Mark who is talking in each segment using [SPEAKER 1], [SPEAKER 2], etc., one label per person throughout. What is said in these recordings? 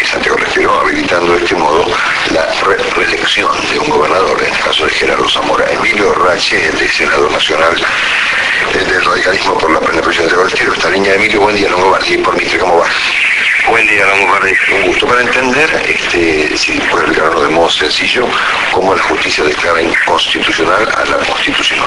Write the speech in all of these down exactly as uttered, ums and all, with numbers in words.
[SPEAKER 1] Santiago del Estero, habilitando de este modo la re reelección de un gobernador, en el caso de Gerardo Zamora. Emilio Rache, el senador nacional del radicalismo por la presidencia de Santiago del Estero. Esta línea, Emilio, buen día, Longobardi, por Mitre, ¿cómo va?
[SPEAKER 2] Buen día, Longobardi.
[SPEAKER 1] Un gusto. Para entender, este, si puede explicarlo de modo sencillo, cómo la justicia declara inconstitucional a la Constitución.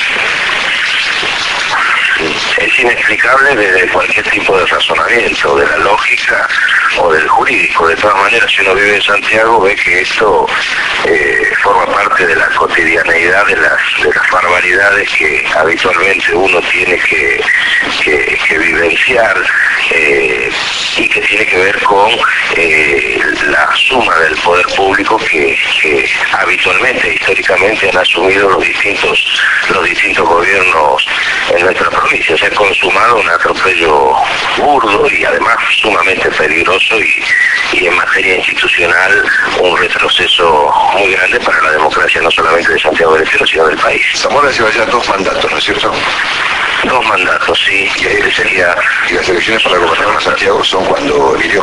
[SPEAKER 2] Es inexplicable desde cualquier tipo de razonamiento, de la lógica o del jurídico. De todas maneras, si uno vive en Santiago, ve que esto eh, forma parte de la cotidianeidad de las, de las barbaridades que habitualmente uno tiene que, que, que vivenciar eh, y que tiene que ver con eh, la suma del poder público que, que habitualmente, históricamente han asumido los distintos, los distintos gobiernos en nuestra provincia. Se ha consumado un atropello burdo y además sumamente peligroso y, y en materia institucional un retroceso muy grande para la democracia, no solamente de Santiago del Estero, sino del país.
[SPEAKER 1] Zamora lleva ya dos mandatos, ¿no es cierto?
[SPEAKER 2] Dos mandatos, sí.
[SPEAKER 1] Y, ahí sería, y las elecciones para gobernador de Santiago son cuando Emilio.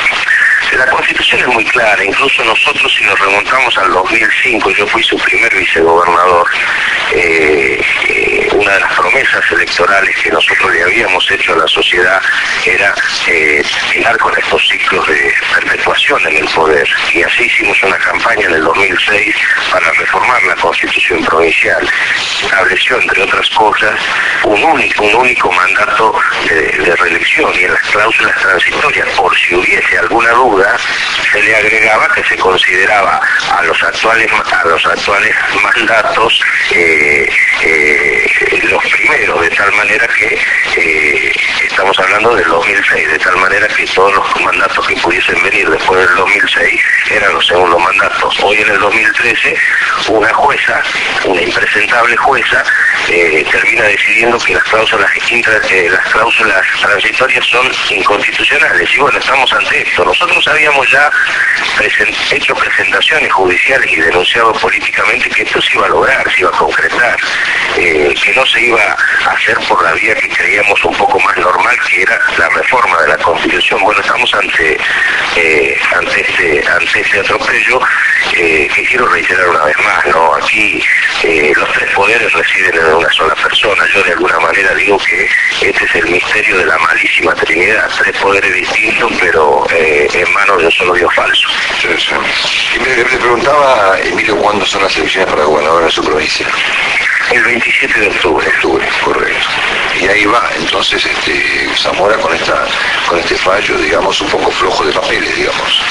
[SPEAKER 2] La Constitución es muy clara, incluso nosotros, si nos remontamos al dos mil cinco, yo fui su primer vicegobernador, eh, eh, una de las promesas electorales que nosotros le habíamos hecho a la sociedad era eh, terminar con estos ciclos de perpetuación en el poder, y así hicimos una campaña en el dos mil seis para reformar la Constitución provincial. Estableció, entre otras cosas, un único, un único mandato de, de reelección, y en las cláusulas transitorias, por si hubiese alguna duda, se le agregaba que se consideraba a los actuales a los actuales mandatos eh, eh, los primeros, de tal manera que eh, estamos hablando del dos mil seis, de tal manera que todos los mandatos que pudiesen venir después del dos mil seis eran los segundos mandatos. Hoy, en el dos mil trece, una jueza, una impresentable jueza, eh, termina decidiendo que las cláusulas eh, las cláusulas transitorias son inconstitucionales, y bueno, estamos ante esto. Nosotros habíamos ya present hecho presentaciones judiciales y denunciado políticamente que esto se iba a lograr, se iba a concretar, eh, que no se iba a hacer por la vía que creíamos un poco más normal, que era la reforma de la Constitución. Bueno, estamos ante eh, ante este ante este atropello eh, que quiero reiterar una vez más, ¿no? Aquí eh, los tres poderes residen en una sola persona. Yo de alguna manera digo que este es el misterio de la malísima Trinidad, tres poderes distintos, pero eh, en manos de un solo Dios falso.
[SPEAKER 1] Sí, sí. Y me, me preguntaba, Emilio, ¿cuándo son las elecciones para gobernador en su provincia?
[SPEAKER 2] El veintisiete de octubre.
[SPEAKER 1] Octubre, correcto. Y ahí va, entonces, este, Zamora con esta, con este fallo, digamos, un poco flojo de papeles, digamos.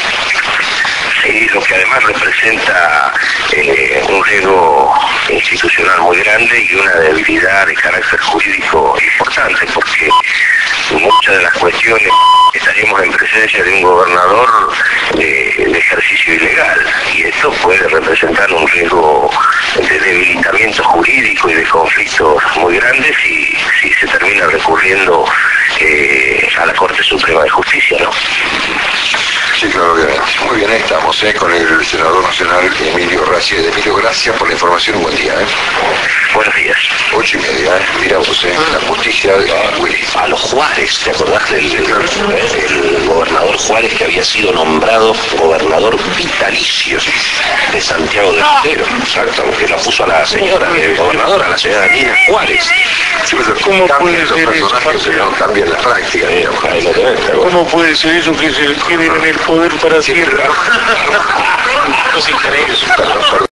[SPEAKER 2] Sí, lo que además representa eh, un riesgo institucional muy grande y una debilidad de carácter jurídico importante, porque muchas de las cuestiones estaríamos en presencia de un gobernador de, de ejercicio ilegal, y esto puede representar un riesgo de debilitamiento jurídico y de conflictos muy grandes si, si se termina recurriendo eh, a la Corte Suprema de Justicia, ¿no?
[SPEAKER 1] Sí, claro, obviamente. Muy bien, ahí estamos, ¿eh? Con el senador nacional Emilio Rache. Emilio, gracias por la información, un buen día, ¿eh?
[SPEAKER 2] Buenos días.
[SPEAKER 1] Ocho y media, ¿eh? Mira vos, ¿eh? La justicia de Willy.
[SPEAKER 3] A los Juárez, ¿te acordás del, del, del gobernador Juárez, que había sido nombrado gobernador vitalicio de Santiago del Estero? Exacto, que la puso a la señora, el gobernador, a la señora Nina Juárez.
[SPEAKER 1] Sí, pero
[SPEAKER 4] ¿Cómo
[SPEAKER 1] cambian
[SPEAKER 4] puede
[SPEAKER 1] los
[SPEAKER 4] ser eso?
[SPEAKER 1] personajes, ¿no? Cambian la práctica, digamos.
[SPEAKER 3] Ahí lo tenés, pero bueno.
[SPEAKER 4] ¿Cómo puede ser eso, que se queden en el poder para siempre?
[SPEAKER 3] Es increíble.
[SPEAKER 1] Perdón, perdón.